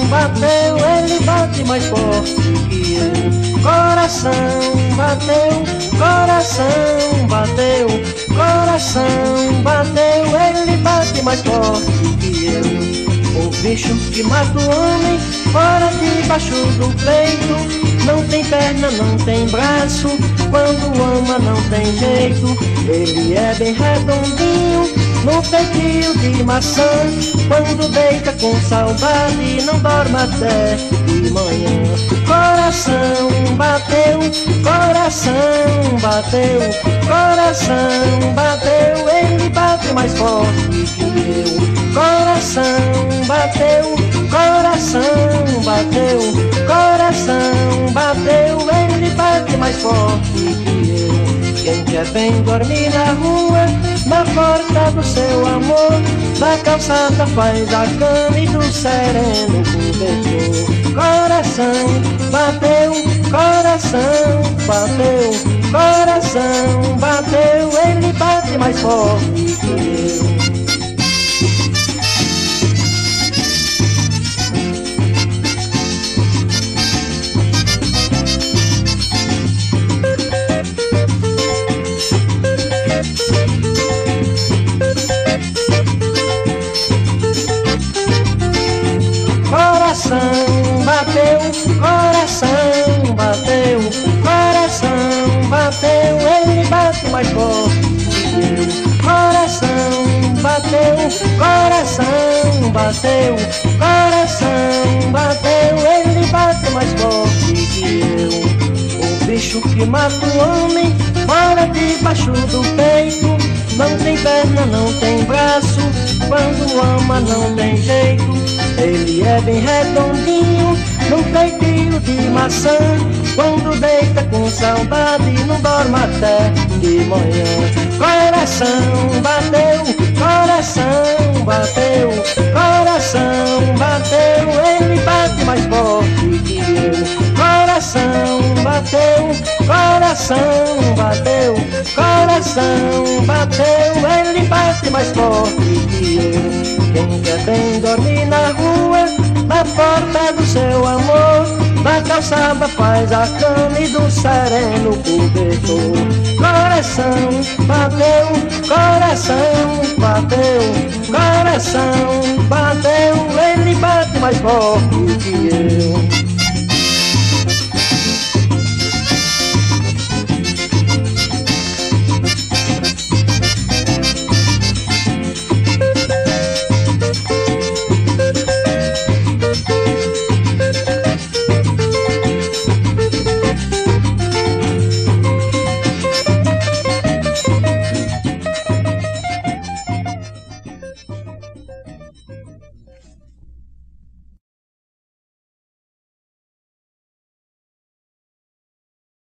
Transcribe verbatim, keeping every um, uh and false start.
bateu, ele bate mais forte que eu. Coração bateu, coração bateu, coração bateu, ele bate mais forte que eu. O bicho que mata o homem fora debaixo do peito, não tem perna, não tem braço, quando ama não tem jeito. Ele é bem redondinho, no feitio de maçã, quando deita com saudade não dorme até de manhã. Coração bateu, coração bateu, coração bateu, ele bate mais forte que eu. Coração bateu, coração bateu, coração bateu, ele bate mais forte que eu. Quem quer bem dormir na rua, na porta do seu amor, na calçada faz a cama e do sereno cobertor. Coração bateu, coração bateu, coração bateu, ele bate mais forte que eu. Coração bateu, coração bateu, coração bateu, ele bate mais forte que eu. Coração bateu, coração bateu, coração bateu, ele bate mais forte que eu. O bicho que mata o homem fora debaixo do peito, não tem perna, não tem braço, quando ama não tem jeito. Ele é bem redondinho, num feitio de maçã, quando deita com saudade não dorme até de manhã. Coração bateu, coração bateu, coração bateu, ele bate mais forte que eu. Coração bateu, coração bateu, coração bateu, ele bate mais forte que eu. Quem quer bem dormir na rua, na porta do seu amor, na calçada faz a cama e do sereno cobertor. Coração bateu, coração bateu, coração bateu, ele bate mais forte que eu.